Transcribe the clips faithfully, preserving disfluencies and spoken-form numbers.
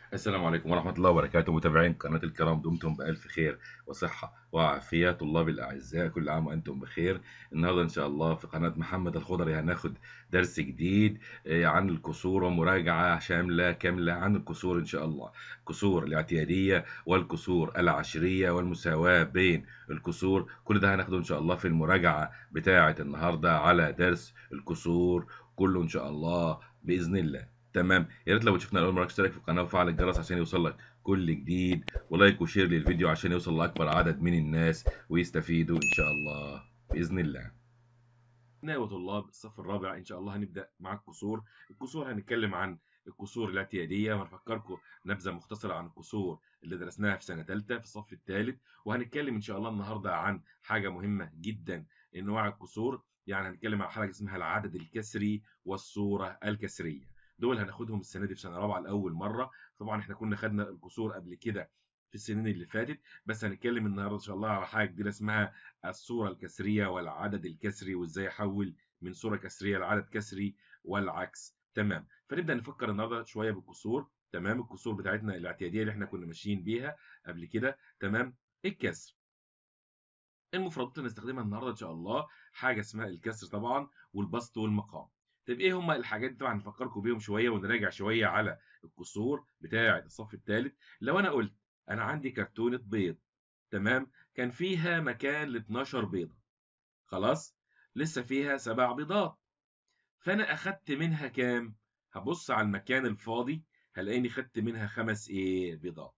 السلام عليكم ورحمة الله وبركاته. متابعين قناة الكرام، دمتم بألف خير وصحة وعافية. طلاب الأعزاء، كل عام وأنتم بخير. النهاردة إن شاء الله في قناة محمد الخضري هناخد درس جديد آه، عن الكسور، ومراجعة شاملة كاملة عن الكسور إن شاء الله. الكسور الاعتيادية والكسور العشرية والمساواة بين الكسور، كل ده هناخده إن شاء الله في المراجعة بتاعة النهاردة على درس الكسور كله إن شاء الله بإذن الله. تمام. يا ريت لو بتشوفنا اول مره تشترك في القناه وفعل الجرس عشان يوصلك كل جديد، ولايك وشير للفيديو عشان يوصل لاكبر عدد من الناس ويستفيدوا ان شاء الله باذن الله. أبناء وطلاب الصف الرابع إن شاء الله هنبدأ مع الكسور. الكسور هنتكلم عن الكسور الاعتيادية، وهنفكركم نبذة مختصرة عن الكسور اللي درسناها في سنة تالتة في الصف الثالث. وهنتكلم إن شاء الله النهاردة عن حاجة مهمة جدا، أنواع الكسور. يعني هنتكلم عن حاجة اسمها العدد الكسري والصورة الكسرية. دول هناخدهم السنة دي في سنة رابعة لأول مرة. طبعا احنا كنا خدنا الكسور قبل كده في السنين اللي فاتت، بس هنتكلم النهارده ان شاء الله على حاجه جديده اسمها الصورة الكسرية والعدد الكسري، وازاي احول من صورة كسرية لعدد كسري والعكس. تمام. فنبدأ نفكر النهارده شوية بالكسور. تمام. الكسور بتاعتنا الاعتيادية اللي احنا كنا ماشيين بيها قبل كده. تمام. الكسر، المفردات اللي هنستخدمها النهارده ان شاء الله حاجة اسمها الكسر طبعا، والبسط والمقام. طب ايه هما الحاجات دي؟ طبعا نفكركم بيهم شوية ونراجع شوية على الكسور بتاعة الصف الثالث. لو انا قلت انا عندي كرتونة بيض، تمام، كان فيها مكان ل اتناشر بيضة، خلاص، لسه فيها سبع بيضات، فانا اخدت منها كام؟ هبص على المكان الفاضي هلاقيني خدت منها خمس ايه بيضات.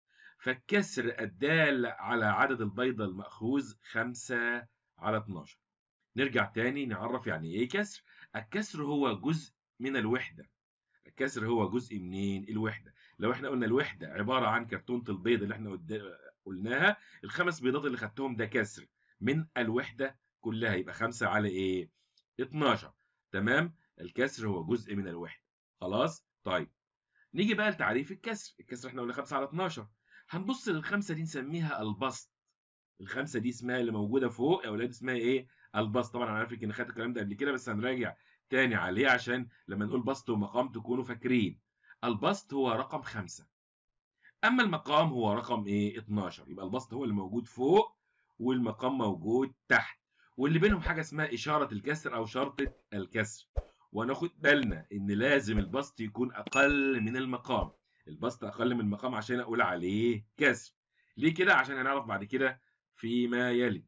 فالكسر الدال على عدد البيضة المأخوذ خمسة على اتناشر. نرجع تاني نعرف يعني ايه كسر. الكسر هو جزء من الوحدة. الكسر هو جزء منين؟ الوحدة. لو احنا قلنا الوحدة عبارة عن كرتونة البيض اللي احنا قد- قلناها، الخمس بيضات اللي خدتهم ده كسر من الوحدة كلها، يبقى خمسة على ايه؟ اتناشر. تمام. الكسر هو جزء من الوحدة. خلاص. طيب، نيجي بقى لتعريف الكسر. الكسر احنا قلنا خمسة على اتناشر. هنبص للخمسة دي نسميها البسط. الخمسة دي اسمها اللي موجودة فوق يا اولاد اسمها ايه؟ البسط. طبعا انا عارف ان خدت الكلام ده قبل كده، بس هنراجع تاني عليه عشان لما نقول بسط ومقام تكونوا فاكرين. البسط هو رقم خمسة، اما المقام هو رقم ايه؟ اتناشر. يبقى البسط هو اللي موجود فوق والمقام موجود تحت، واللي بينهم حاجه اسمها اشاره الكسر او شرطه الكسر. وناخد بالنا ان لازم البسط يكون اقل من المقام. البسط اقل من المقام عشان اقول عليه كسر. ليه كده؟ عشان هنعرف بعد كده فيما يلي.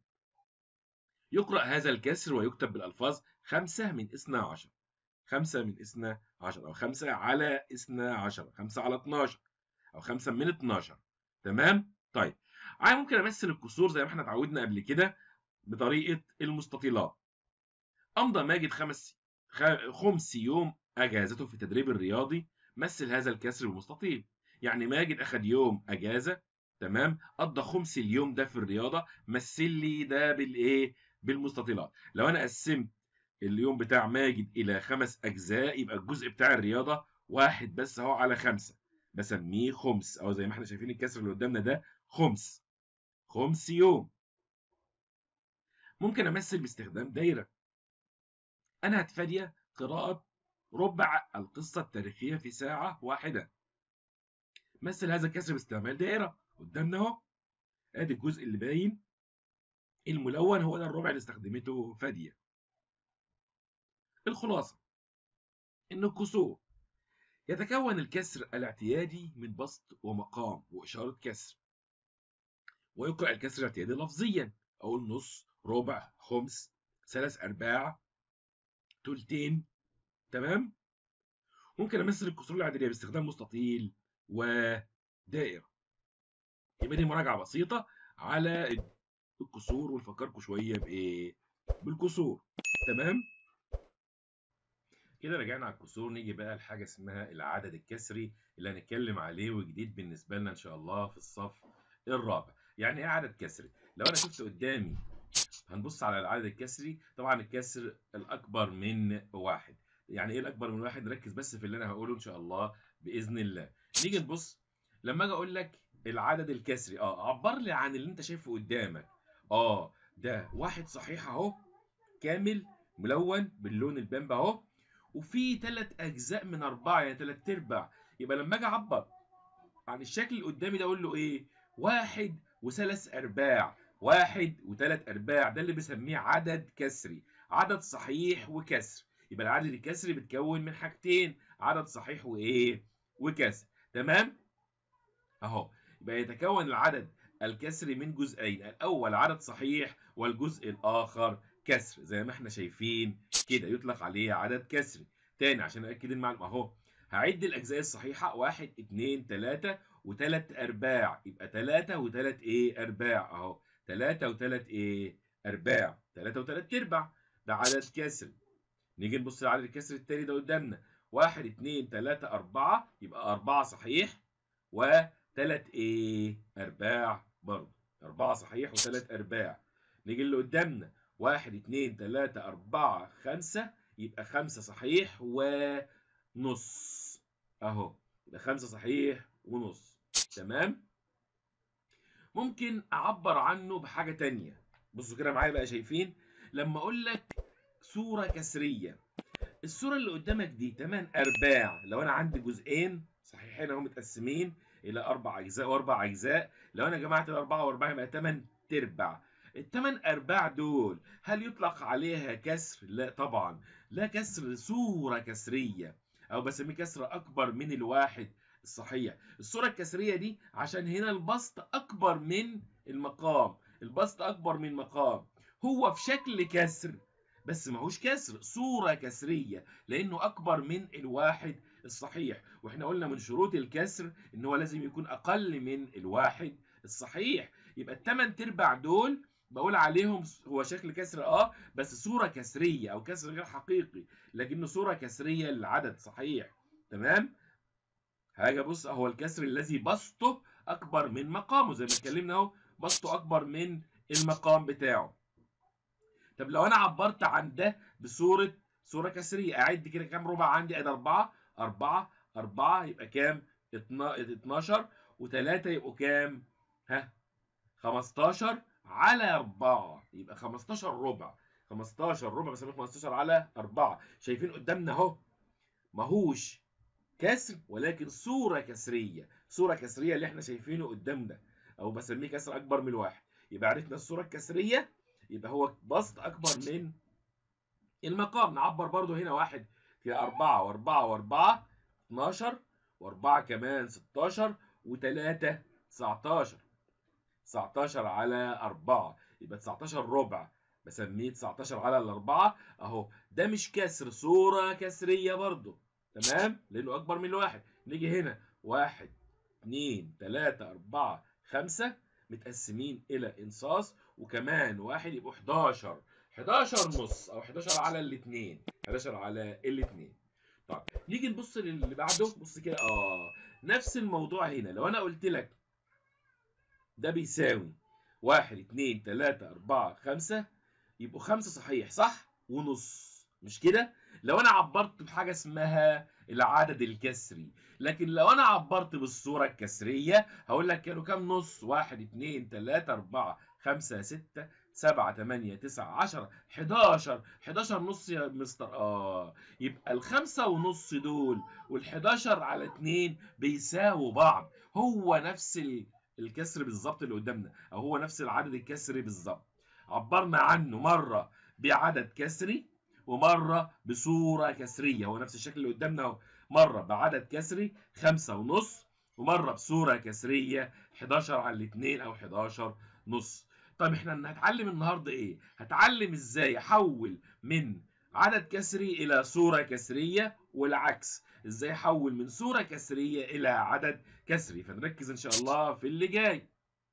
يقرأ هذا الكسر ويكتب بالألفاظ خمسة من اثنا عشر. خمسة من اثنا عشر، أو خمسة على اثنا عشر، خمسة على اتناشر، أو خمسة من اتناشر. تمام؟ طيب، أنا ممكن أمثل الكسور زي ما احنا اتعودنا قبل كده بطريقة المستطيلات. أمضى ماجد خمس خ- خمس يوم أجازته في التدريب الرياضي. مثل هذا الكسر بمستطيل. يعني ماجد أخد يوم أجازة، تمام، قضى خمس اليوم ده في الرياضة، مثل لي ده بالإيه؟ بالمستطيلات. لو أنا قسمت اليوم بتاع ماجد إلى خمس أجزاء، يبقى الجزء بتاع الرياضة واحد بس أهو على خمسة، بسميه خمس، أو زي ما احنا شايفين الكسر اللي قدامنا ده خمس. خمس يوم. ممكن أمثل باستخدام دايرة. أنا هتفادي قراءة ربع القصة التاريخية في ساعة واحدة. مثل هذا الكسر باستعمال دائرة قدامنا اهو. ادي الجزء اللي باين الملون، هو ده الربع اللي استخدمته فادية. الخلاصة ان الكسور يتكون الكسر الاعتيادي من بسط ومقام وإشارة كسر. ويقرأ الكسر الاعتيادي لفظيا، أقول نص، ربع، خمس، ثلاث أرباع، تلتين. تمام. ممكن أمثل الكسور الاعتيادية باستخدام مستطيل ودائرة. يبقى دي مراجعة بسيطة على الكسور، ونفكركم شوية بإيه؟ بالكسور. تمام؟ كده رجعنا على الكسور. نيجي بقى لحاجة اسمها العدد الكسري اللي هنتكلم عليه، وجديد بالنسبة لنا إن شاء الله في الصف الرابع. يعني إيه عدد كسري؟ لو أنا شفت قدامي هنبص على العدد الكسري. طبعا الكسر الأكبر من واحد. يعني إيه الأكبر من واحد؟ ركز بس في اللي أنا هقوله إن شاء الله بإذن الله. نيجي نبص، لما أجي أقول لك العدد الكسري، أه عبر لي عن اللي أنت شايفه قدامك. أه ده واحد صحيح أهو، كامل، ملون باللون البامبا أهو، وفي ثلاث أجزاء من أربعة، يعني ثلاث أرباع. يبقى لما أجي أعبر عن الشكل اللي قدامي ده اقول له ايه؟ واحد وثلاث ارباع، واحد وثلاث ارباع، ده اللي بسميه عدد كسري، عدد صحيح وكسر. يبقى العدد الكسري بيتكون من حاجتين، عدد صحيح وايه؟ وكسر. تمام؟ اهو يبقى يتكون العدد الكسري من جزئين، الاول عدد صحيح والجزء الاخر كسر، زي ما احنا شايفين كده يطلق عليه عدد كسري. تاني عشان اكد المعلومه اهو، هعد الاجزاء الصحيحه واحد اتنين تلاته وتلات ارباع، يبقى تلاته وتلات ايه؟ ارباع اهو، تلاته وتلات ايه؟ ارباع، تلاته وتلات ارباع، ده عدد كسري. نيجي نبص على العدد الكسري التاني ده قدامنا، واحد اتنين تلاته اربعه، يبقى اربعه صحيح وتلات ايه؟ ارباع برضه، اربعه صحيح وتلات ارباع. نيجي اللي قدامنا، واحد اتنين تلاته اربعه خمسه، يبقى خمسه صحيح ونص اهو، يبقى خمسه صحيح ونص. تمام؟ ممكن اعبر عنه بحاجه تانيه. بصوا كده معايا بقى، شايفين لما اقول لك صوره كسريه، الصورة اللي قدامك دي تمن أرباع، لو أنا عندي جزئين صحيحين أهو متقسمين إلى أربع أجزاء وأربع أجزاء، لو أنا جمعت الأربعة وأربعة يبقى تمن تربع. التمن أرباع دول هل يطلق عليها كسر؟ لا طبعا، لا كسر، صورة كسرية، أو بسميه كسر أكبر من الواحد الصحيح. الصورة الكسرية دي عشان هنا البسط أكبر من المقام، البسط أكبر من المقام، هو في شكل كسر بس ماهوش كسر، صورة كسرية، لأنه أكبر من الواحد الصحيح، وإحنا قلنا من شروط الكسر إن هو لازم يكون أقل من الواحد الصحيح. يبقى التمن تربع دول بقول عليهم هو شكل كسر اه بس صورة كسرية أو كسر غير حقيقي، لكنه صورة كسرية للعدد صحيح. تمام؟ هاجي ابص اهو الكسر الذي بسطه أكبر من مقامه، زي ما اتكلمنا اهو، بسطه أكبر من المقام بتاعه. طب لو انا عبرت عن ده بصوره صوره كسريه، اعد كده كام ربع عندي؟ ادي اربعه، اربعه، اربعه، يبقى كام؟ اتناشر، و3 يبقوا كام؟ ها، خمستاشر على اربعه، يبقى خمستاشر ربع، خمستاشر ربع بسميه خمستاشر على اربعه. شايفين قدامنا اهو ماهوش كسر ولكن صوره كسريه، صوره كسريه اللي احنا شايفينه قدامنا، او بسميه كسر اكبر من الواحد. يبقى عرفنا الصوره الكسريه، يبقى هو بسط اكبر من المقام. نعبر برضو هنا واحد في أربعة وأربعة وأربعة اتناشر، وأربعة كمان ستاشر، وتلاتة تسعتاشر، تسعتاشر على أربعة، يبقى تسعتاشر ربع، بسميه تسعتاشر على الأربعة أهو. ده مش كسر، صورة كسرية برضو، تمام؟ لأنه أكبر من الواحد. نيجي هنا واحد اتنين تلاتة أربعة خمسة متقسمين إلى إنصاص، وكمان واحد يبقوا حداشر، حداشر نص أو حداشر على الاتنين، حداشر على الاتنين. طيب نيجي نبص للي بعده، بص كده اه نفس الموضوع هنا. لو أنا قلت لك ده بيساوي واحد اتنين تلاتة أربعة خمسة، يبقوا خمسة صحيح صح ونص، مش كده؟ لو انا عبرت بحاجه اسمها العدد الكسري. لكن لو انا عبرت بالصوره الكسريه هقول لك كانوا كام نص؟ واحد اتنين تلاتة اربعة خمسة ستة سبعة تمانية تسعة عشرة حداشر، حداشر نص يا مستر اه. يبقى الخمسة ونص دول والحداشر على اتنين بيساووا بعض، هو نفس الكسر بالظبط اللي قدامنا، او هو نفس العدد الكسري بالظبط. عبرنا عنه مرة بعدد كسري ومرة بصورة كسرية، هو نفس الشكل اللي قدامنا اهو، مرة بعدد كسري خمسة ونص، ومرة بصورة كسرية حداشر على الاتنين أو حداشر نص. طيب احنا هنتعلم النهاردة ايه؟ هتعلم ازاي احول من عدد كسري إلى صورة كسرية، والعكس ازاي احول من صورة كسرية إلى عدد كسري. فنركز ان شاء الله في اللي جاي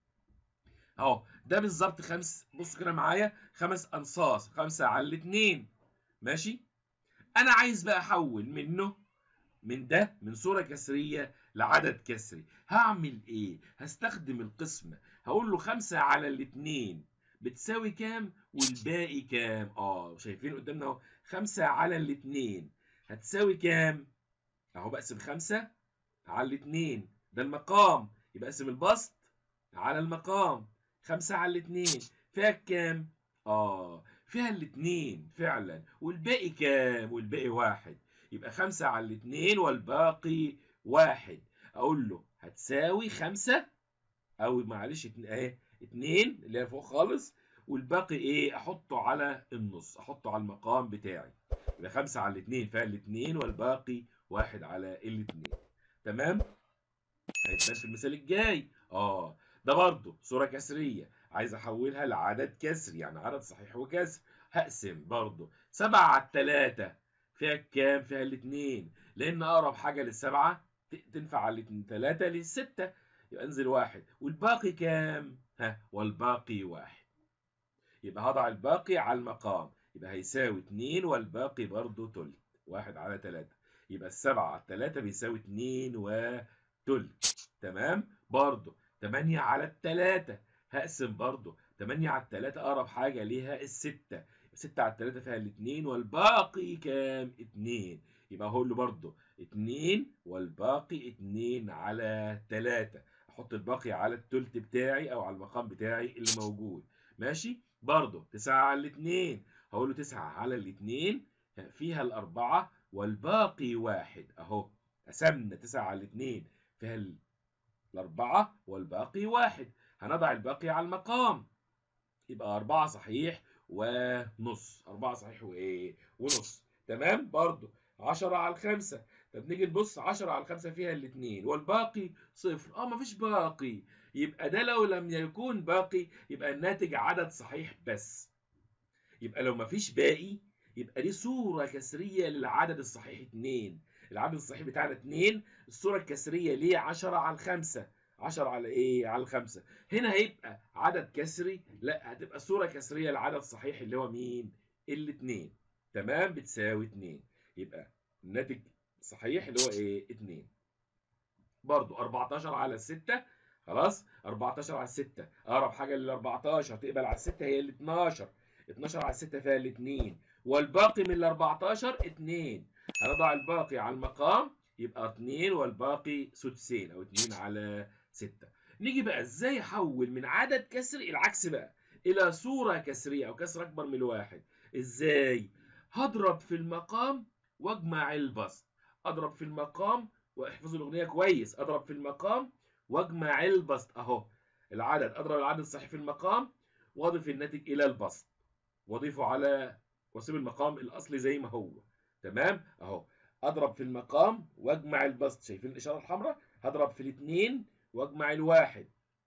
اهو. ده بالظبط خمس، بص كده معايا، خمس انصاص، خمسة على الاتنين، ماشي؟ انا عايز بقى احول منه، من ده، من صورة كسرية لعدد كسري. هعمل ايه؟ هستخدم القسمة، هقول له خمسة على الاتنين بتساوي كام والباقي كام؟ اه شايفين قدامنا اهو، خمسة على الاتنين هتساوي كام؟ اهو بقسم خمسة على الاتنين، ده المقام، يبقى اقسم البسط على المقام، خمسة على الاتنين فيها كام؟ اه فيها الاتنين فعلا، والباقي كام؟ والباقي واحد، يبقى خمسة على الاتنين والباقي واحد. اقول له هتساوي خمسة او معلش اهي اتنين اللي هي فوق خالص، والباقي ايه احطه على النص، احطه على المقام بتاعي. يبقى خمسة على الاتنين فيها الاتنين، والباقي واحد على الاتنين. تمام؟ هيتبان في المثال الجاي. اه ده برضه صورة كسرية عايز احولها لعدد كسري، يعني عدد صحيح وكسر. هقسم برضه سبعة على التلاتة فيها كام؟ فيها الاتنين، لان اقرب حاجة للسبعة تنفع على الاتنين، تلاتة للستة، يبقى انزل واحد، والباقي كام؟ ها والباقي واحد. يبقى هضع الباقي على المقام، يبقى هيساوي اتنين، والباقي برضه تلت، واحد على تلاتة. يبقى السبعة على التلاتة بيساوي اتنين وتلت. تمام؟ برضه تمانية على التلاتة، هقسم برضه تمانية على التلاتة أقرب حاجة ليها الستة، ستة على التلاتة فيها الاتنين، والباقي كام؟ اتنين. يبقى هقول له برضه اتنين، والباقي اتنين على تلاتة. أحط الباقي على التلت بتاعي أو على المقام بتاعي اللي موجود. ماشي؟ برضه تسعة على الاتنين، هقول له تسعة على الاتنين فيها الأربعة، والباقي واحد. أهو قسمنا تسعة على الاتنين فيها الأربعة، والباقي واحد. هنضع الباقي على المقام، يبقى أربعة صحيح ونص، أربعة صحيح وإيه؟ ونص. تمام؟ برضه عشرة على الخمسة. طب نيجي نبص، عشرة على الخمسة فيها الاتنين، والباقي صفر. اه مفيش باقي، يبقى ده لو لم يكون باقي يبقى الناتج عدد صحيح بس. يبقى لو مفيش باقي يبقى دي صورة كسرية للعدد الصحيح اتنين. العدد الصحيح بتاعنا اتنين، الصورة الكسرية ليه؟ عشرة على الخمسة. عشرة على ايه؟ على الخمسة. هنا هيبقى عدد كسري؟ لا، هتبقى صورة كسرية لعدد صحيح اللي هو مين؟ الاتنين. تمام؟ بتساوي اتنين، يبقى الناتج صحيح اللي هو ايه؟ اتنين. برضو أربعتاشر على الستة. خلاص، أربعتاشر على الستة اقرب حاجة لل أربعتاشر تقبل على الستة هي ال اتناشر. اتناشر على الستة فيها الاتنين، والباقي من ال أربعتاشر اتنين. هنضع الباقي على المقام، يبقى اتنين والباقي سدسين او اتنين على ستة. نيجي بقى ازاي احول من عدد كسري العكس بقى الى صورة كسرية او كسر اكبر من الواحد. ازاي؟ هضرب في المقام واجمع البسط. اضرب في المقام، واحفظوا الاغنيه كويس، اضرب في المقام واجمع البسط. اهو العدد، اضرب العدد الصحيح في المقام واضيف الناتج الى البسط، واضيفه على واسيب المقام الاصلي زي ما هو. تمام؟ اهو اضرب في المقام واجمع البسط، شايفين الاشاره الحمراء؟ هضرب في الاثنين واجمع الواحد.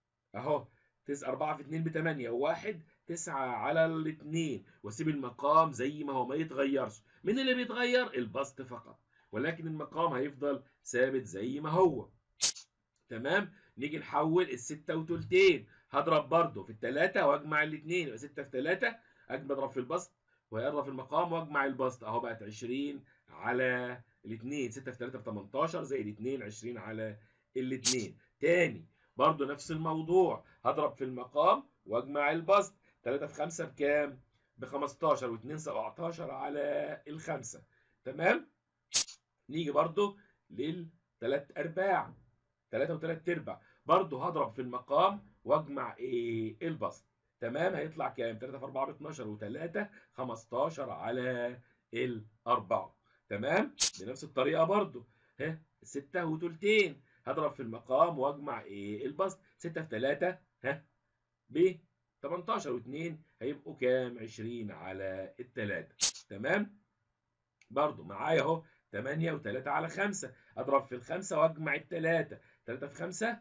اهو تسعة، أربعة في اتنين بتمانية، وواحد تسعة على الاثنين، واسيب المقام زي ما هو ما يتغيرش. من اللي بيتغير؟ البسط فقط، ولكن المقام هيفضل ثابت زي ما هو. تمام؟ نيجي نحول الستة وتلتين، هضرب برضه في التلاتة واجمع الاثنين، يبقى ستة في تلاتة، اجي بضرب في البسط وهيضرب في المقام واجمع البسط، اهو بقت عشرين على الاثنين، ستة في تلاتة ب تمنتاشر زائد اتنين، عشرين على الاثنين. تاني برضه نفس الموضوع، هضرب في المقام واجمع البسط، تلاتة في خمسة بكام؟ ب خمستاشر، و2 سبعتاشر على الخمسة. تمام؟ نيجي برضه للتلات ارباع، تلاتة وتلات ارباع، برضه هضرب في المقام واجمع ايه؟ البسط. تمام؟ هيطلع كام؟ تلاتة في أربعة ب اتناشر، و3 خمستاشر على الأربعة. تمام؟ بنفس الطريقة برضه، ها ستة وتلتين، هضرب في المقام واجمع ايه؟ البسط، ستة في تلاتة ها ب تمنتاشر، و2 هيبقوا كام؟ عشرين على التلاتة. تمام؟ برضو معايا اهو تمانية و3 على خمسة، اضرب في الخمسة واجمع التلاتة، تلاتة في خمسة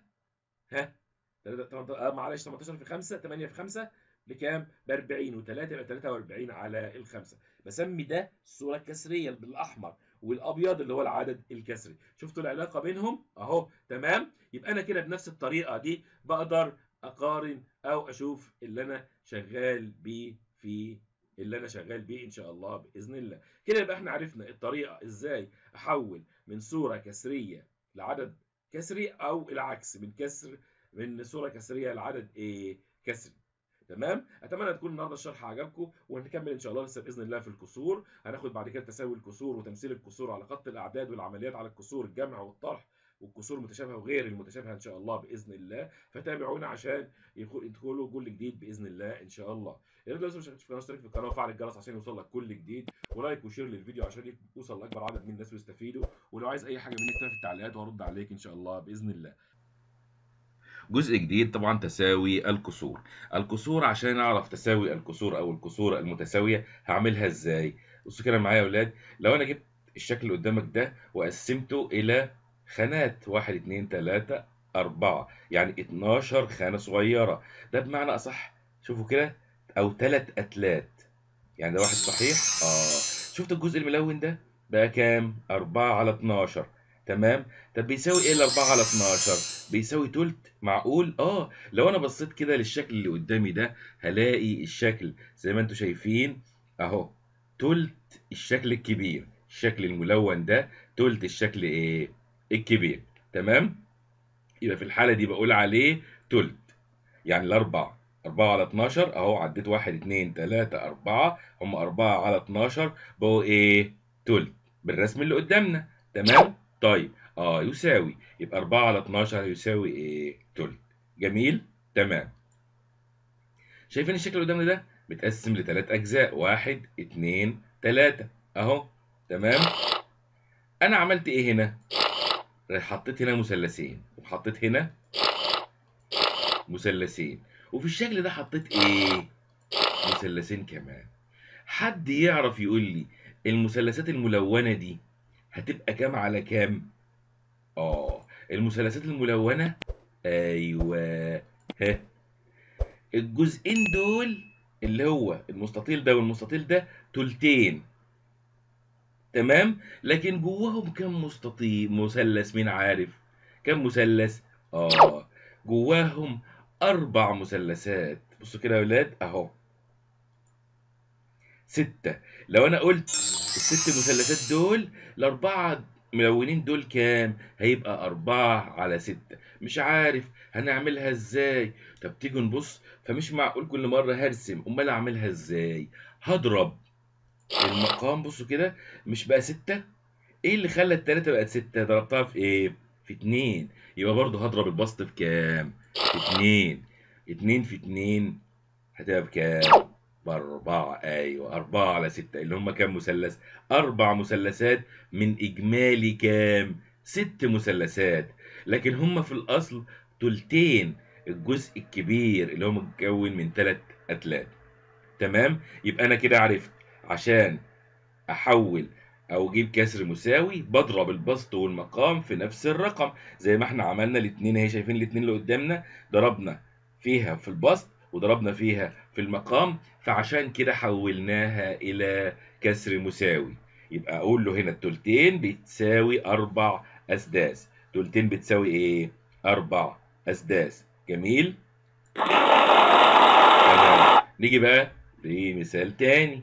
ها تلاتة، آه معلش تمنتاشر في خمسة، تمانية في خمسة بكام؟ ب أربعين، و3 يبقى تلاتة وأربعين على الخمسة. بسمي ده الصورة الكسرية بالاحمر، والابيض اللي هو العدد الكسري. شفتوا العلاقة بينهم اهو؟ تمام؟ يبقى انا كده بنفس الطريقة دي بقدر اقارن او اشوف اللي انا شغال بيه في اللي انا شغال بيه ان شاء الله باذن الله. كده يبقى احنا عرفنا الطريقه ازاي احول من صوره كسريه لعدد كسري، او العكس، من كسر من صوره كسريه لعدد ايه؟ كسري. تمام؟ اتمنى تكون النهارده الشرح عجبكم، وهنكمل ان شاء الله لسه باذن الله في الكسور. هناخد بعد كده تساوي الكسور وتمثيل الكسور على خط الاعداد، والعمليات على الكسور، الجمع والطرح، والكسور المتشابهه وغير المتشابهه ان شاء الله باذن الله. فتابعونا عشان يدخلوا كل جديد باذن الله ان شاء الله. يا ريت لو لسه مش اشترك في القناه، اشترك في القناه وفعل الجرس عشان يوصل لك كل جديد، ولايك وشير للفيديو عشان يوصل لاكبر عدد من الناس ويستفيدوا. ولو عايز اي حاجه مني اكتبها في التعليقات وهرد عليك ان شاء الله باذن الله. جزء جديد طبعا تساوي الكسور. الكسور عشان اعرف تساوي الكسور او الكسور المتساويه هعملها ازاي؟ بصوا كده معايا يا اولاد، لو انا جبت الشكل اللي قدامك ده وقسمته الى خانات واحد اتنين تلاتة أربعة، يعني اتناشر خانة صغيرة، ده بمعنى أصح شوفوا كده أو تلات أتلات، يعني ده واحد صحيح. آه شفت الجزء الملون ده بقى كام؟ أربعة على اتناشر. تمام. طب بيساوي إيه الأربعة على اتناشر؟ بيساوي تلت. معقول؟ آه لو أنا بصيت كده للشكل اللي قدامي ده هلاقي الشكل زي ما أنتوا شايفين أهو، تلت الشكل الكبير، الشكل الملون ده تلت الشكل إيه؟ الكبير. تمام؟ يبقى في الحالة دي بقول عليه تلت، يعني الأربع أربعة على اتناشر أهو، عديت واحد اتنين تلاتة أربعة، هم أربعة على اتناشر بقوا إيه؟ تلت بالرسم اللي قدامنا. تمام؟ طيب أه يساوي، يبقى أربعة على اتناشر يساوي إيه؟ تلت. جميل؟ تمام. شايفين الشكل اللي قدامنا ده؟ متقسم لتلات أجزاء، واحد اتنين تلاتة أهو. تمام؟ أنا عملت إيه هنا؟ حطيت هنا مثلثين، وحطيت هنا مثلثين، وفي الشكل ده حطيت ايه؟ مثلثين كمان. حد يعرف يقول لي المثلثات الملونة دي هتبقى كام على كام؟ اه المثلثات الملونة، ايوه، ها، الجزئين دول اللي هو المستطيل ده والمستطيل ده تلتين. تمام. لكن جواهم كام مستطيل مثلث؟ مين عارف كام مثلث؟ اه جواهم اربع مثلثات. بصوا كده يا ولاد اهو، ستة. لو انا قلت الست مثلثات دول الاربعة ملونين دول كام؟ هيبقى أربعة على ستة. مش عارف هنعملها ازاي؟ طب تيجوا نبص. فمش معقول كل مرة هرسم، امال اعملها ازاي؟ هضرب المقام. بصوا كده، مش بقى ستة؟ ايه اللي خلى التلاتة بقت ستة؟ ضربتها في ايه؟ في اتنين. يبقى برضه هضرب البسط في كام؟ في اتنين. اتنين في اتنين هتبقى بكام؟ بأربعة. أيوه، أربعة على ستة اللي هم كام مثلث؟ أربع مثلثات من إجمالي كام؟ ست مثلثات. لكن هم في الأصل تلتين الجزء الكبير اللي هو متكون من تلات أتلات. تمام؟ يبقى أنا كده عرفت عشان أحول أو أجيب كسر مساوي بضرب البسط والمقام في نفس الرقم، زي ما احنا عملنا الاتنين اهي. شايفين الاتنين اللي قدامنا؟ ضربنا فيها في البسط وضربنا فيها في المقام، فعشان كده حولناها إلى كسر مساوي. يبقى أقول له هنا التلتين بتساوي أربع أسداس. تلتين بتساوي إيه؟ أربع أسداس. جميل؟ تمام. نيجي بقى لمثال تاني.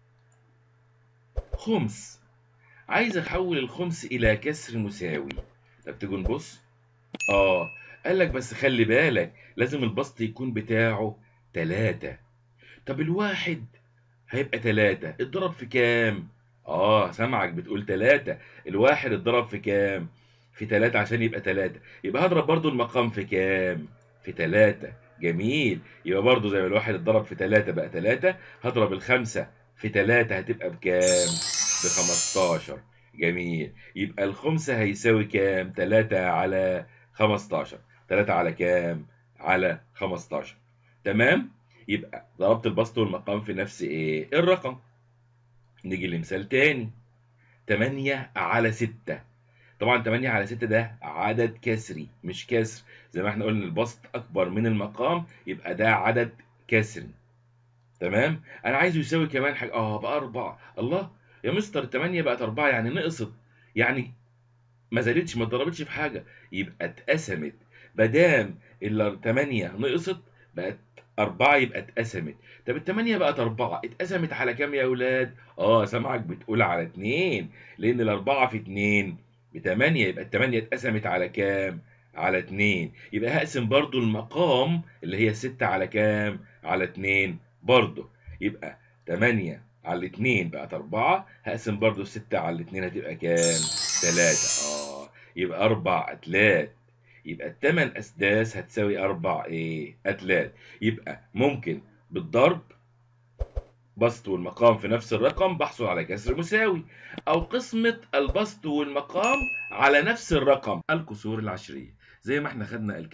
خمس. عايز احول الخمس الى كسر مساوي. طب تيجوا نبص. اه قال لك بس خلي بالك لازم البسط يكون بتاعه تلاتة. طب الواحد هيبقى تلاتة اتضرب في كام؟ اه سامعك بتقول تلاتة. الواحد اتضرب في كام؟ في تلاتة عشان يبقى تلاتة. يبقى هضرب برضو المقام في كام؟ في تلاتة. جميل. يبقى برضو زي ما الواحد اتضرب في تلاتة بقى تلاتة، هضرب الخمسة في تلاتة هتبقى بكام؟ بخمستاشر. جميل. يبقى الخمسة هيساوي كام؟ تلاتة على خمستاشر. تلاتة على كام؟ على خمستاشر. تمام؟ يبقى ضربت البسط والمقام في نفس ايه؟ الرقم. نيجي لمثال تاني. تمانية على ستة. طبعا تمانية على ستة ده عدد كسري مش كسر، زي ما احنا قلنا البسط اكبر من المقام يبقى ده عدد كسري. تمام. انا عايزه يساوي كمان حاجه، اه بقى أربعة. الله يا مستر تمانية بقت أربعة يعني نقصت، يعني ما زادتش ما اتضربتش في حاجه، يبقى اتقسمت. مادام ال تمانية نقصت بقت أربعة يبقى اتقسمت. طب ال تمانية بقت أربعة اتقسمت على كام يا اولاد؟ اه سامعك بتقول على اتنين، لان الأربعة في اتنين ب تمانية، يبقى ال تمانية اتقسمت على كام؟ على اتنين. يبقى هقسم برضو المقام اللي هي ستة على كام؟ على اتنين برضو. يبقى تمانية على اتنين بقت أربعة، هقسم برضو الستة على اتنين هتبقى كام؟ تلاتة. اه يبقى أربع أتلات. يبقى التمن أسداس هتساوي أربع إيه؟ أتلات. يبقى ممكن بالضرب بسط والمقام في نفس الرقم بحصل على كسر مساوي، أو قسمة البسط والمقام على نفس الرقم. الكسور العشرية زي ما احنا خدنا الكسر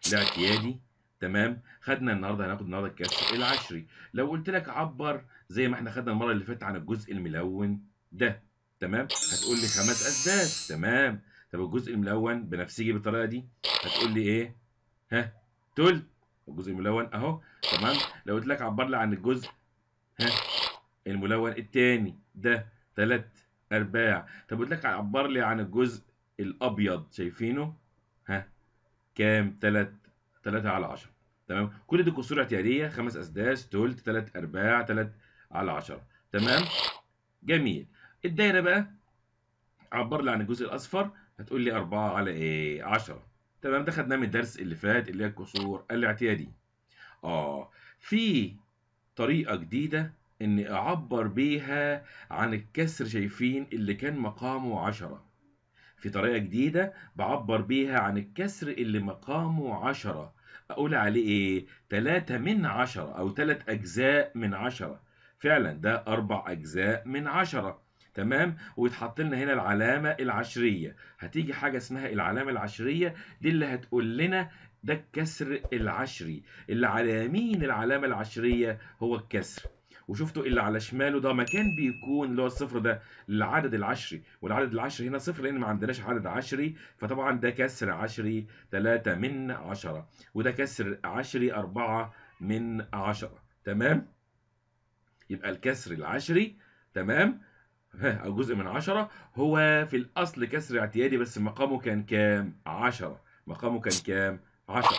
الاعتيادي. تمام. خدنا النهارده هناخد النهارده الكسر العشري. لو قلت لك عبر زي ما احنا خدنا المره اللي فاتت عن الجزء الملون ده، تمام، هتقول لي خمس اسداس. تمام. طب الجزء الملون بنفسجي بالطريقه دي هتقول لي ايه؟ ها، تلت. الجزء الملون اهو. تمام. لو قلت لك عبر لي عن الجزء ها الملون التاني ده، تلات ارباع. طب قلت لك عبر لي عن الجزء الابيض، شايفينه؟ ها، كام؟ تلات، تلاتة على عشرة. تمام. كل دي كسور اعتياديه، خمس اسداس، تلت، تلات ارباع، تلات على عشرة. تمام. جميل. الدايره بقى عبر لي عن الجزء الاصفر، هتقول لي اربعة على ايه؟ عشرة. تمام. ده خدناه من الدرس اللي فات اللي هي الكسور الاعتيادي. اه، في طريقه جديده اني اعبر بيها عن الكسر، شايفين اللي كان مقامه عشرة. في طريقه جديده بعبر بيها عن الكسر اللي مقامه عشرة، اقول عليه ايه؟ تلاتة من عشرة او تلات اجزاء من عشرة. فعلا ده اربع اجزاء من عشرة. تمام. ويتحط لنا هنا العلامه العشريه، هتيجي حاجه اسمها العلامه العشريه، دي اللي هتقول لنا ده الكسر العشري. اللي على يمين العلامه العشريه هو الكسر، وشفتوا اللي على شماله ده مكان بيكون اللي هو الصفر ده العدد العشري، والعدد العشري هنا صفر لان ما عندناش عدد عشري، فطبعا ده كسر عشري تلاتة من عشرة، وده كسر عشري اربعة من عشرة. تمام. يبقى الكسر العشري، تمام، او جزء من عشرة، هو في الاصل كسر اعتيادي بس مقامه كان كام؟ عشرة. مقامه كان كام؟ عشرة.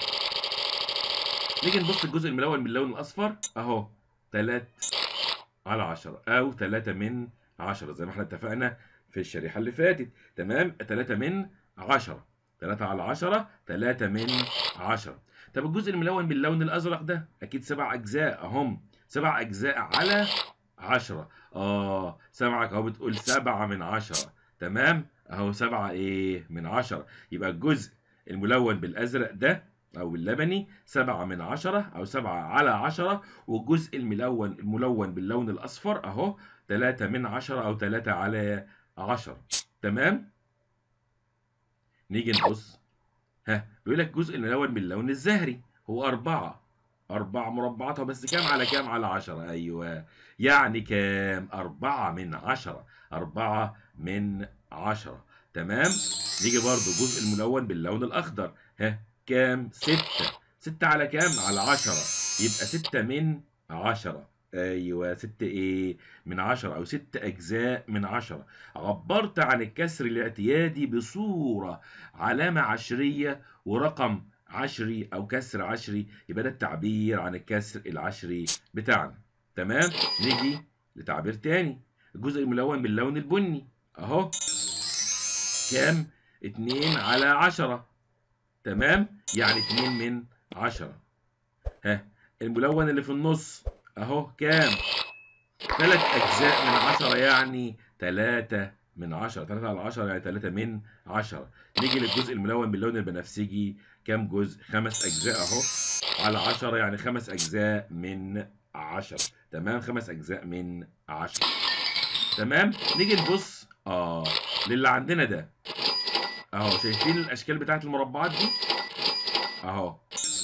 نيجي نبص الجزء الملون من اللون الاصفر اهو، تلاتة على عشرة او تلاتة من عشرة زي ما احنا اتفقنا في الشريحه اللي فاتت. تمام. تلاتة من عشرة، تلاتة على عشرة، تلاتة من عشرة. طب الجزء الملون باللون الازرق ده اكيد سبع اجزاء اهم، سبع اجزاء على عشرة. اه، سمعك اهو بتقول سبعة من عشرة. تمام. اهو سبعة ايه؟ من عشرة. يبقى الجزء الملون بالازرق ده او اللبني سبعة من عشرة او سبعة على عشرة، والجزء الملون الملون باللون الاصفر اهو تلاتة من عشرة او تلاتة على عشرة. تمام. نيجي نبص، ها، بيقول لك الجزء الملون باللون الزهري هو أربعة، أربع مربعات بس كام على كام؟ على عشرة. أيوه، يعني كام؟ أربعة من عشرة، أربعة من عشرة. تمام. نيجي برضو الجزء الملون باللون الأخضر، ها، كام؟ ستة، ستة على كام؟ على عشرة، يبقى ستة من عشرة. أيوه، ستة إيه؟ من عشرة أو ست أجزاء من عشرة. عبرت عن الكسر الاعتيادي بصورة علامة عشرية ورقم عشري أو كسر عشري، يبقى ده التعبير عن الكسر العشري بتاعنا. تمام. نيجي لتعبير تاني، الجزء الملون باللون البني أهو، كام؟ اتنين على عشرة. تمام. يعني اتنين من عشرة. ها، الملون اللي في النص أهو كام؟ تلات أجزاء من عشرة، يعني تلاتة من عشرة. تلاتة على عشرة يعني تلاتة من عشرة. نيجي للجزء الملون باللون البنفسجي، كام جزء؟ خمس أجزاء أهو، على عشرة يعني خمس أجزاء من عشرة. تمام. خمس أجزاء من عشرة. تمام. نيجي نبص آه للي عندنا ده أهو، شايفين الأشكال بتاعت المربعات دي أهو.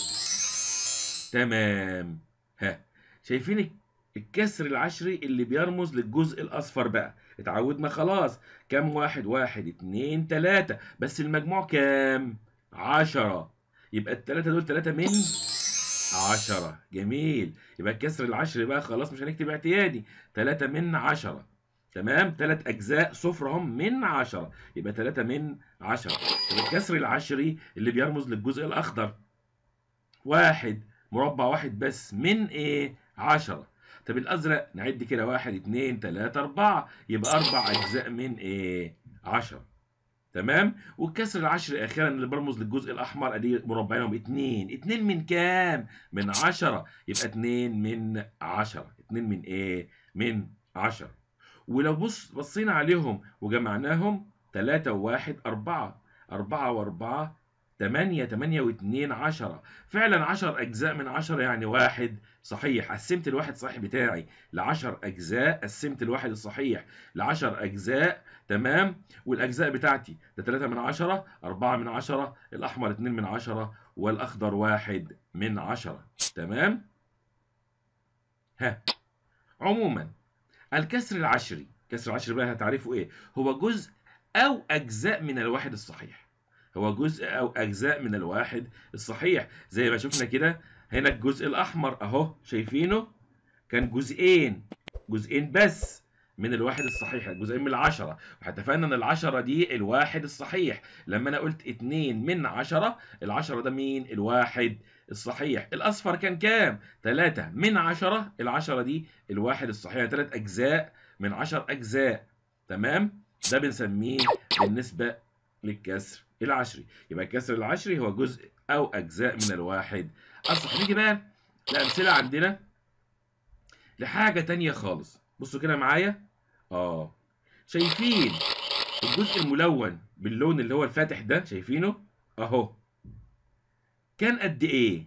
تمام. ها، شايفين الكسر العشري اللي بيرمز للجزء الاصفر بقى؟ اتعودنا خلاص. كام واحد؟ واحد اتنين تلاتة، بس المجموع كام؟ عشرة. يبقى التلاتة دول تلاتة من عشرة. جميل. يبقى الكسر العشري بقى خلاص مش هنكتب اعتيادي، تلاتة من عشرة. تمام. تلات اجزاء صفر هم من عشرة، يبقى تلاتة من عشرة. يبقى الكسر العشري اللي بيرمز للجزء الاخضر، واحد، مربع واحد بس من ايه؟ عشرة. طب الازرق نعد كده، واحد اتنين تلاتة اربعة، يبقى اربع اجزاء من ايه؟ عشرة. تمام. والكسر العشري اخيرا اللي برمز للجزء الاحمر، ادي مربعينهم اتنين، اتنين من كام؟ من عشرة، يبقى اتنين من عشرة. اتنين من ايه؟ من عشرة. ولو بص بصينا عليهم وجمعناهم، تلاتة وواحد اربعة، اربعة واربعة تمانية، تمانية واتنين عشرة. فعلا عشر أجزاء من عشرة يعني واحد صحيح. قسمت الواحد صحيح بتاعي لعشر أجزاء، قسمت الواحد الصحيح لعشر أجزاء. تمام. والأجزاء بتاعتي ده تلاتة من عشرة، أربعة من عشرة، الأحمر اتنين من عشرة، والأخضر واحد من عشرة. تمام. ها، عموما الكسر العشري، كسر العشري بقى هتعرفه ايه؟ هو جزء او اجزاء من الواحد الصحيح. هو جزء او اجزاء من الواحد الصحيح. زي ما شفنا كده هنا الجزء الاحمر اهو، شايفينه؟ كان جزئين، جزئين بس من الواحد الصحيح، جزئين من العشرة. واتفقنا ان العشرة دي الواحد الصحيح. لما انا قلت اتنين من عشرة، العشرة ده مين؟ الواحد الصحيح. الاصفر كان كام؟ تلاتة من عشرة، العشرة دي الواحد الصحيح، تلات اجزاء من عشر اجزاء. تمام. ده بنسميه بالنسبة للكسر العشري. يبقى الكسر العشري هو جزء او اجزاء من الواحد الصحيح. نيجي بقى الامثله عندنا لحاجه تانية خالص. بصوا كده معايا. اه، شايفين الجزء الملون باللون اللي هو الفاتح ده؟ شايفينه اهو. كان قد ايه؟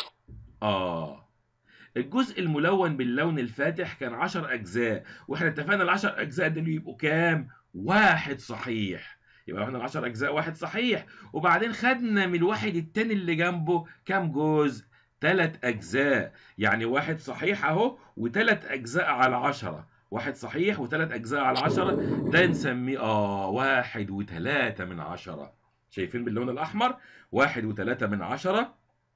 اه، الجزء الملون باللون الفاتح كان عشر اجزاء، واحنا اتفقنا العشر اجزاء دول يبقوا كام؟ واحد صحيح. يبقى احنا العشر اجزاء واحد صحيح، وبعدين خدنا من الواحد التاني اللي جنبه كام جزء؟ تلات اجزاء. يعني واحد صحيح اهو، وتلات اجزاء على عشرة. واحد صحيح وتلات اجزاء على عشرة، ده نسميه اه واحد وتلاتة من عشرة. شايفين باللون الاحمر؟ واحد وتلاتة من عشرة.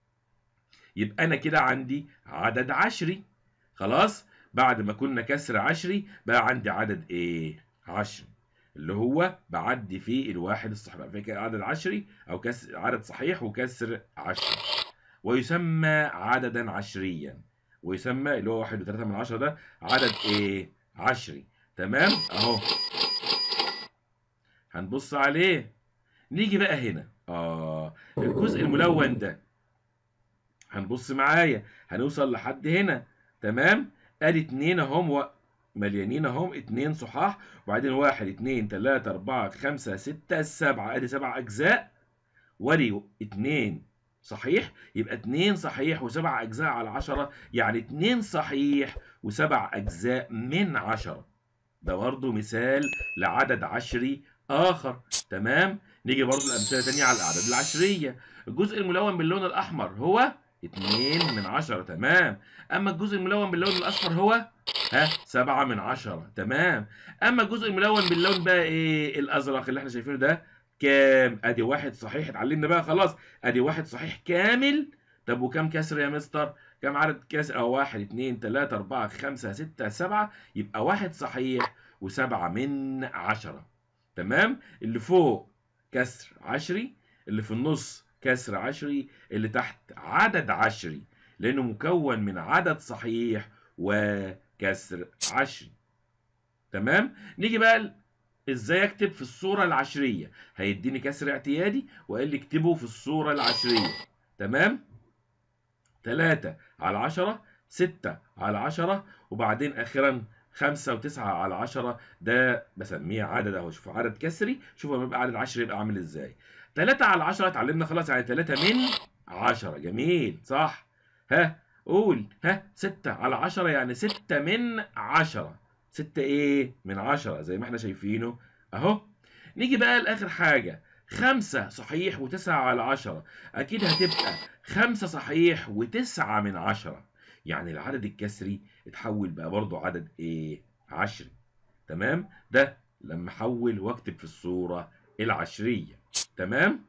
يبقى انا كده عندي عدد عشري. خلاص، بعد ما كنا كسر عشري بقى عندي عدد ايه؟ عشري، اللي هو بعدي فيه الواحد الصحيح. بقى فيه عدد عشري او كسر عدد صحيح وكسر عشري، ويسمى عددا عشريا. ويسمى اللي هو واحد وثلاثة من عشرة ده عدد ايه؟ عشري. تمام اهو، هنبص عليه. نيجي بقى هنا اه الجزء الملون ده، هنبص معايا هنوصل لحد هنا. تمام. ادي اتنين اهم مليانين اهم، اتنين صحاح، وبعدين واحد اتنين تلاتة اربعة خمسة ستة سبعة، ادي سبع اجزاء. وادي اتنين صحيح، يبقى اتنين صحيح وسبع اجزاء على عشرة، يعني اتنين صحيح وسبع اجزاء من عشرة. ده برضه مثال لعدد عشري اخر. تمام. نيجي برضه لامثله تانية على الاعداد العشريه. الجزء الملون باللون الاحمر هو اتنين من عشرة. تمام. اما الجزء الملون باللون الاصفر هو ها سبعة من عشرة. تمام. اما الجزء الملون باللون بقى ايه؟ الازرق اللي احنا شايفينه ده كام؟ ادي واحد صحيح، اتعلمنا بقى خلاص. ادي واحد صحيح كامل. طب وكام كسر يا مستر؟ كام عدد كسر؟ اه واحد اتنين تلاتة اربعة خمسة ستة سبعة، يبقى واحد صحيح وسبعة من عشرة. تمام. اللي فوق كسر عشري، اللي في النص كسر عشري، اللي تحت عدد عشري، لأنه مكون من عدد صحيح وكسر عشري. تمام. نيجي بقى ازاي اكتب في الصورة العشرية. هيديني كسر اعتيادي وقال لي اكتبه في الصورة العشرية. تمام. تلاتة على عشرة، ستة على عشرة، وبعدين اخيرا خمسة وتسعة على عشرة. ده بسميه عدد اهو. شوفوا عدد كسري، شوفوا لما يبقى عدد عشري يبقى عامل ازاي. تلاتة على عشرة اتعلمنا خلاص، يعني تلاتة من عشرة. جميل، صح. ها قول. ها ستة على عشرة يعني ستة من عشرة. ستة ايه؟ من عشرة، زي ما احنا شايفينه اهو. نيجي بقى لاخر حاجة، خمسة صحيح وتسعة على عشرة. اكيد هتبقى خمسة صحيح وتسعة من عشرة، يعني العدد الكسري اتحول بقى برضو عدد ايه؟ عشري. تمام. ده لما احول واكتب في الصورة العشرية. تمام.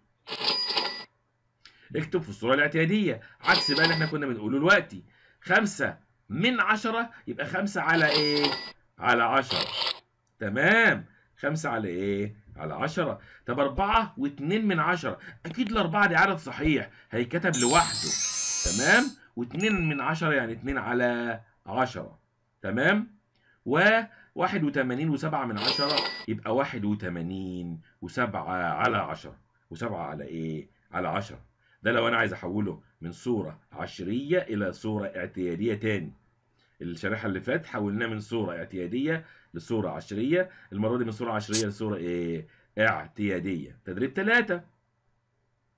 اكتب في الصورة الاعتيادية، عكس بقى اللي احنا كنا بنقوله دلوقتي. خمسة من عشرة يبقى خمسة على ايه؟ على عشرة. تمام. خمسة على ايه؟ على عشرة. طب أربعة واتنين من عشرة، أكيد الأربعة دي عدد صحيح هيتكتب لوحده. تمام. واتنين من عشرة يعني اتنين على عشرة. تمام. وواحد وتمانين وسبعة من عشرة يبقى واحد وتمانين وسبعة على عشرة. وسبعة على ايه؟ على عشرة. ده لو أنا عايز أحوله من صورة عشرية إلى صورة اعتيادية تاني. الشريحة اللي فات حولناه من صورة اعتيادية لصورة عشرية، المرة دي من صورة عشرية لصورة ايه؟ اعتيادية. تدريب ثلاثة.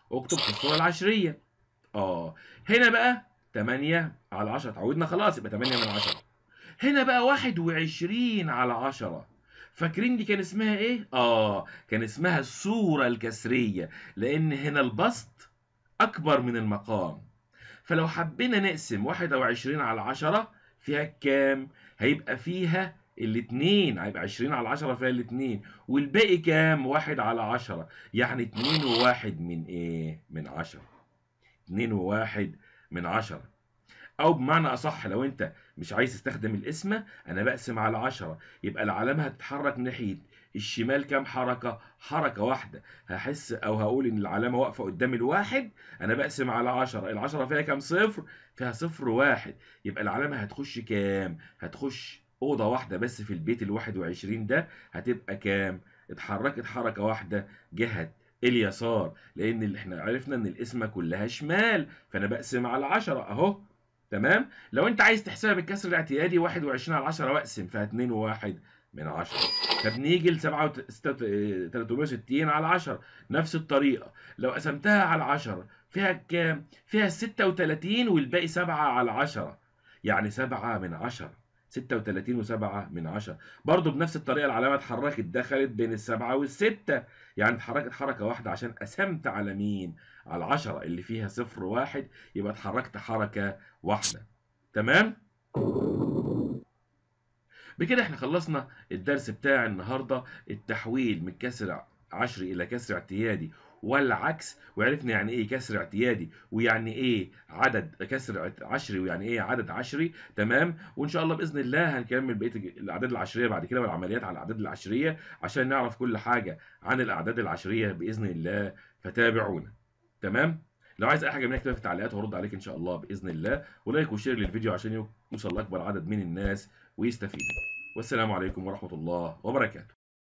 اكتب في الصورة العشرية. اه هنا بقى تمانية على عشرة، اتعودنا خلاص يبقى تمانية من عشرة. هنا بقى واحد وعشرين على عشرة، فاكرين دي كان اسمها ايه؟ اه كان اسمها الصورة الكسرية، لان هنا البسط اكبر من المقام. فلو حبينا نقسم واحد وعشرين على عشرة فيها كام؟ هيبقى فيها الاتنين، هيبقى عشرين على عشرة فيها الاتنين، والباقي كام؟ واحد على عشرة، يعني اتنين وواحد من ايه؟ من عشرة. اتنين وواحد من عشرة. او بمعنى اصح لو انت مش عايز تستخدم القسمة، انا بقسم على عشرة، يبقى العلامة هتتحرك ناحية الشمال كام حركة؟ حركة واحدة. هحس او هقول ان العلامة واقفة قدام الواحد، انا بقسم على عشرة، العشرة فيها كام صفر؟ فيها صفر واحد، يبقى العلامة هتخش كام؟ هتخش أوضة واحدة بس في البيت الواحد وعشرين ده، هتبقى كام؟ اتحركت حركة واحدة جهة اليسار، لأن اللي احنا عرفنا إن القسمة كلها شمال، فأنا بقسم على عشرة أهو. تمام؟ لو أنت عايز تحسبها بالكسر الاعتيادي واحد وعشرين على عشرة واقسم، فيها اتنين وواحد من عشرة. طب نيجي ل تلتمية وستين على عشرة، نفس الطريقة، لو قسمتها على عشرة فيها كام؟ فيها ستة وتلاتين والباقي سبعة على عشرة، يعني سبعة من عشرة. ستة وتلاتين وسبعة من عشرة، برضو بنفس الطريقة العلامة اتحركت دخلت بين السبعة والستة، يعني اتحركت حركة واحدة عشان قسمت على مين؟ على العشرة اللي فيها صفر واحد، يبقى اتحركت حركة واحدة. تمام؟ بكده احنا خلصنا الدرس بتاع النهارده، التحويل من كسر عشري الى كسر اعتيادي والعكس، وعرفنا يعني ايه كسر اعتيادي ويعني ايه عدد كسر عشري ويعني ايه عدد عشري. تمام؟ وان شاء الله باذن الله هنكمل بقيه الاعداد العشريه بعد كده والعمليات على الاعداد العشريه عشان نعرف كل حاجه عن الاعداد العشريه باذن الله، فتابعونا. تمام؟ لو عايز اي حاجه منك اكتبها في التعليقات وهرد عليك ان شاء الله باذن الله، ولايك وشير للفيديو عشان يوصل لاكبر عدد من الناس ويستفيدوا. والسلام عليكم ورحمة الله وبركاته.